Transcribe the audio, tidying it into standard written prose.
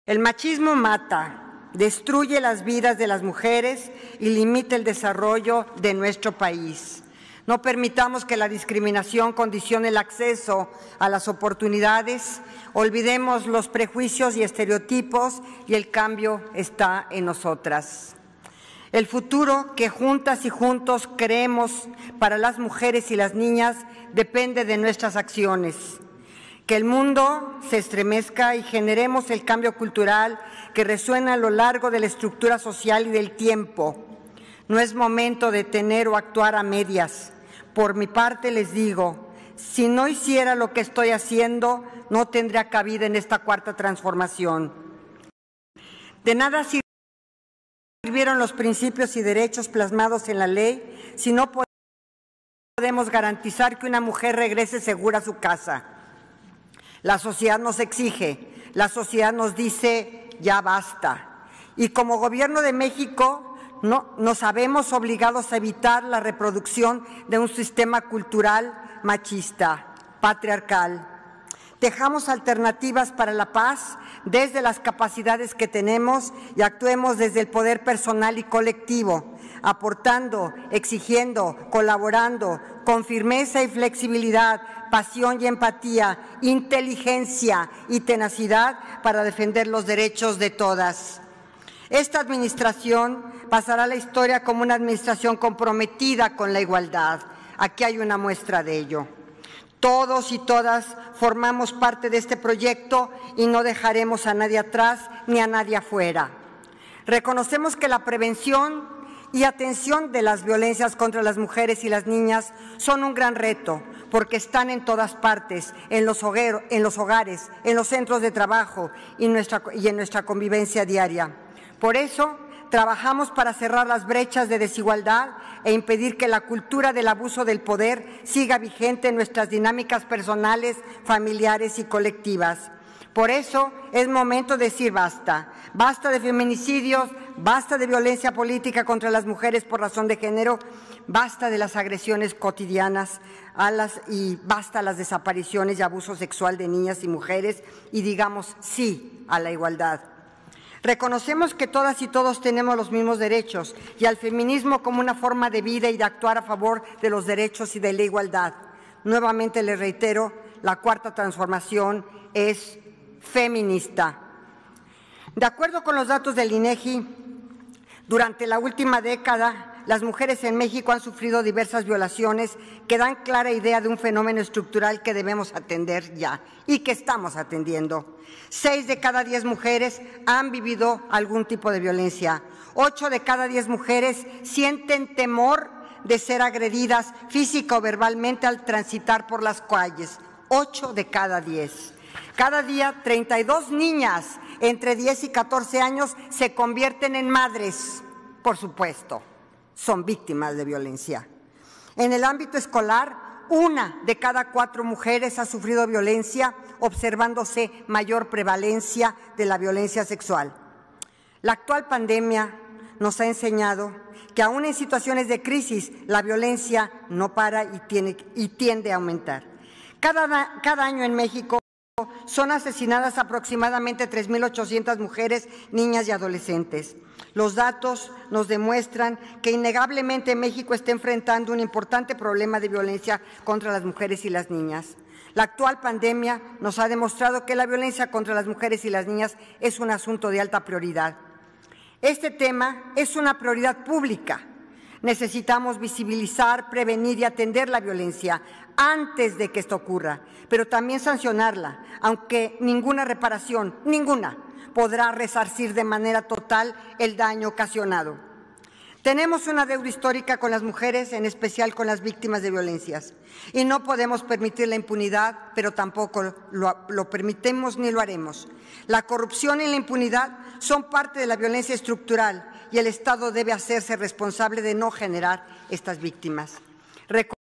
El machismo mata, destruye las vidas de las mujeres y limita el desarrollo de nuestro país. No permitamos que la discriminación condicione el acceso a las oportunidades. Olvidemos los prejuicios y estereotipos y el cambio está en nosotras. El futuro que juntas y juntos creemos para las mujeres y las niñas depende de nuestras acciones. Que el mundo se estremezca y generemos el cambio cultural que resuena a lo largo de la estructura social y del tiempo. No es momento de tener o actuar a medias. Por mi parte les digo, si no hiciera lo que estoy haciendo, no tendría cabida en esta cuarta transformación. De nada sirvieron los principios y derechos plasmados en la ley si no podemos garantizar que una mujer regrese segura a su casa. La sociedad nos exige, la sociedad nos dice ya basta. Y como Gobierno de México nos sabemos obligados a evitar la reproducción de un sistema cultural machista, patriarcal. Dejamos alternativas para la paz desde las capacidades que tenemos y actuemos desde el poder personal y colectivo, aportando, exigiendo, colaborando, con firmeza y flexibilidad, pasión y empatía, inteligencia y tenacidad para defender los derechos de todas. Esta administración pasará a la historia como una administración comprometida con la igualdad. Aquí hay una muestra de ello. Todos y todas formamos parte de este proyecto y no dejaremos a nadie atrás ni a nadie afuera. Reconocemos que la prevención y atención de las violencias contra las mujeres y las niñas son un gran reto, porque están en todas partes, en los hogares, en los centros de trabajo y en nuestra convivencia diaria. Por eso, trabajamos para cerrar las brechas de desigualdad e impedir que la cultura del abuso del poder siga vigente en nuestras dinámicas personales, familiares y colectivas. Por eso es momento de decir basta. Basta de feminicidios, basta de violencia política contra las mujeres por razón de género, basta de las agresiones cotidianas y basta las desapariciones y abuso sexual de niñas y mujeres y digamos sí a la igualdad. Reconocemos que todas y todos tenemos los mismos derechos y al feminismo como una forma de vida y de actuar a favor de los derechos y de la igualdad. Nuevamente les reitero, la cuarta transformación es feminista. De acuerdo con los datos del INEGI, durante la última década, las mujeres en México han sufrido diversas violaciones que dan clara idea de un fenómeno estructural que debemos atender ya y que estamos atendiendo. 6 de cada 10 mujeres han vivido algún tipo de violencia. 8 de cada 10 mujeres sienten temor de ser agredidas física o verbalmente al transitar por las calles. 8 de cada 10. Cada día, 32 niñas entre 10 y 14 años se convierten en madres, por supuesto. Son víctimas de violencia. En el ámbito escolar, 1 de cada 4 mujeres ha sufrido violencia, observándose mayor prevalencia de la violencia sexual. La actual pandemia nos ha enseñado que aún en situaciones de crisis la violencia no para y tiende a aumentar. Cada año en México son asesinadas aproximadamente 3.800 mujeres, niñas y adolescentes. Los datos nos demuestran que innegablemente México está enfrentando un importante problema de violencia contra las mujeres y las niñas. La actual pandemia nos ha demostrado que la violencia contra las mujeres y las niñas es un asunto de alta prioridad. Este tema es una prioridad pública. Necesitamos visibilizar, prevenir y atender la violencia antes de que esto ocurra, pero también sancionarla, aunque ninguna reparación, ninguna, podrá resarcir de manera total el daño ocasionado. Tenemos una deuda histórica con las mujeres, en especial con las víctimas de violencias, y no podemos permitir la impunidad, pero tampoco lo permitimos ni lo haremos. La corrupción y la impunidad son parte de la violencia estructural y el Estado debe hacerse responsable de no generar estas víctimas.